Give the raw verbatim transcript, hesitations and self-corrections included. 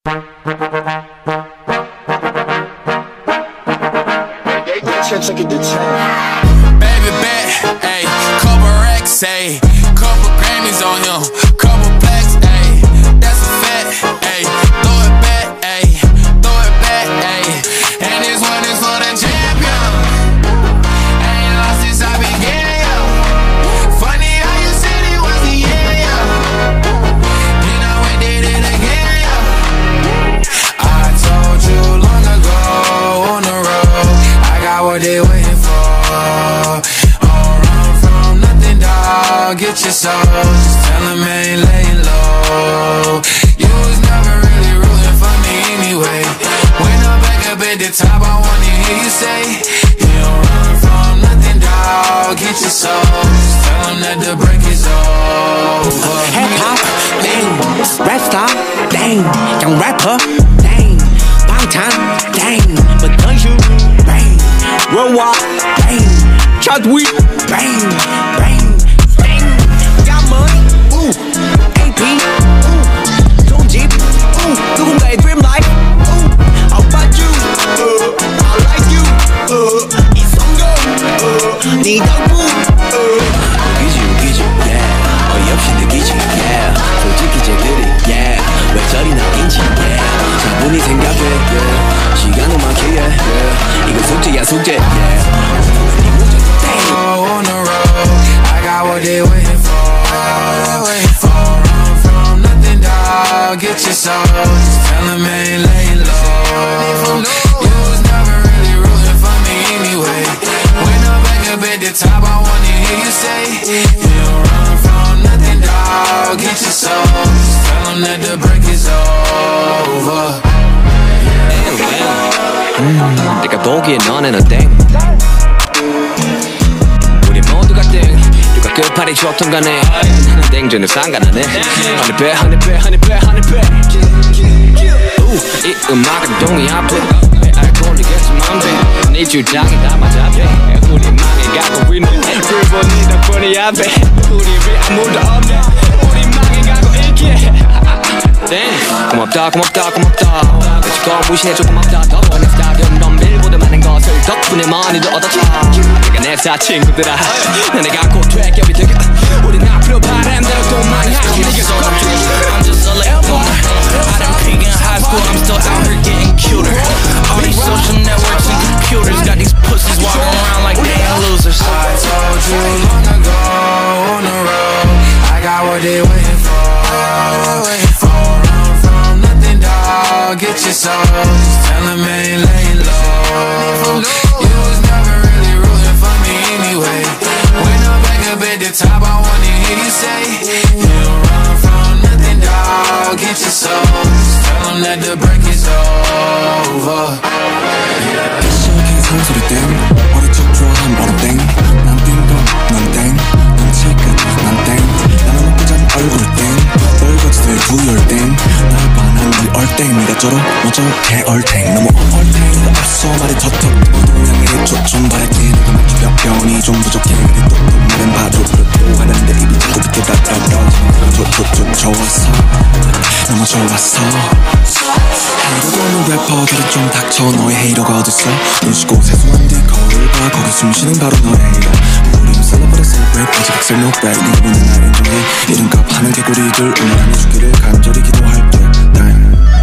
Baby bet, ayy, couple racks, ayy, couple Grammys on him, couple plaques, ayy, that's a fact, ayy, throw it back, ayy, throw it back, ayy, and this one is for the champion. Ain't lost since I began, yo. Funny how you said it was the end, yo. Then I went did it again, yo. I told you long ago on the road, I got what they waiting for. Don't run from nothing, dog. Get your soul. Just tell them I ain't laying low. You was never really rooting for me anyway. When I'm back up at the top, I wanna hear you say, you don't run from nothing, dog. Get your soul. Just tell them that the break is over. Hip hop, dang. Rap star, dang. Young rapper, dang. Bangtan, dang. But don't you, bang. Worldwide, bang. Chadwick, bang, bang, bang. Got money, ooh. A P, ooh. 좋은 집, ooh. 누군가의 dream life, ooh. How about you? Uh, I like you. Uh, 이성도, uh, 네 덕분. 웃기지 웃기지, yeah. 어이없이 느끼지, yeah. 솔직히 쟤들이, yeah. 왜 저리 나인지, yeah. 차분히 생각해, yeah. 시간은 많기에, yeah. 이건 숙제야 숙제, yeah. On the road, I got what they waiting for. Don't run from nothing, dog. Get your soul. Just tell them I ain't laying low. You was never really rooting for me anyway. When I'm back up at the top, I wanna hear you say, you don't run from nothing, dog. Get your soul. Just tell them that the break is over. 음, 내가 보기엔 너네는 땡. 우리 모두가 땡. 누가 끝팔이 좋던 간에 땡전에 상관하네. 하늘배 하늘배 하늘배 하늘배. 이 음악은 동이 앞에 왜 알콜이겠지만 네 주장이 다 맞아. 우리 망해가고 있는 불보니 덕분이 앞에 우리 왜 아무도 없네. 우리 망해가고 있기에 땡. 고맙다 고맙다 고맙다. 같이 거 무시해줘 고맙다. 덕분에 스타디움 넌 밀보다 많은 것을 덕분에 많이도 얻었다. 내가 내 사 친구들아 내가 곧 퇴격이 되게 우린 앞으로 바람대로 또 많이 하기를 I'm just a late bloomer. I done peak in high school, I'm still out here getting cuter. All these social networks and computers got these pussies walking around like they ain't losers. I told you long ago on the road, I got what they waiting for. Don't run from nothing, dog. Get your soul. Just tell them I ain't laying low. You was never really rooting for me anyway. When I'm back up at the top, I wanna hear you say, you don't run from nothing, dog. Get your soul. Just tell them that the break is over. 시작인 상소리 땡. 어릴 적 좋아한 버릇 땡. 난 띵동, 넌 땡. 난 칠끝, 난 땡. 나는 먹고 잔 얼굴 땡. 널거지들 두열 땡. 날 반한 일 얼땡. 네가 저러 먼저 개얼탱. 너무 얼탱이가 없어 말이 터터. 동양의 초점 밝게 내가 맞추 변이 좀 부족해. 그래 똑똑 말은 바로 또 하는데 입이 자꾸 밑에 따따따. 좋좋좋 좋았어. 너무 좋았어. 헤이러 도는 래퍼들은 좀 닥쳐. 너의 헤이러가 어딨어. 눈 씻고 세수한 뒤 거울을 봐. 거기 숨쉬는 바로 너의 헤이러. 우리는 celebrate celebrate 아직 엑셀 no break. 네가 보는 날 인정해. 이름값 하는 개구리들 오늘 안에 죽기를 간절히 기도할게. 땡.